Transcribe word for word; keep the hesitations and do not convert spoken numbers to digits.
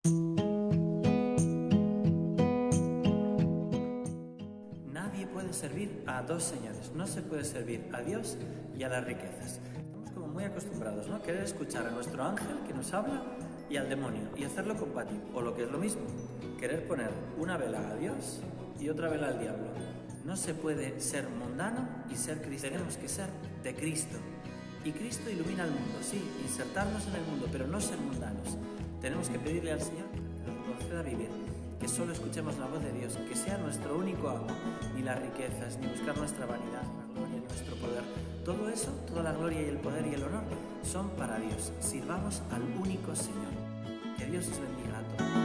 Nadie puede servir a dos señores, no se puede servir a Dios y a las riquezas. Estamos como muy acostumbrados, ¿no? Querer escuchar a nuestro ángel que nos habla y al demonio y hacerlo compatible, o lo que es lo mismo, querer poner una vela a Dios y otra vela al diablo. No se puede ser mundano y ser cristiano, tenemos que ser de Cristo. Y Cristo ilumina al mundo, sí, insertarnos en el mundo, pero no ser mundanos. Tenemos que pedirle al Señor que nos conceda vivir, que solo escuchemos la voz de Dios, que sea nuestro único amo, ni las riquezas, ni buscar nuestra vanidad, la gloria, nuestro poder. Todo eso, toda la gloria y el poder y el honor son para Dios. Sirvamos al único Señor. Que Dios os bendiga a todos.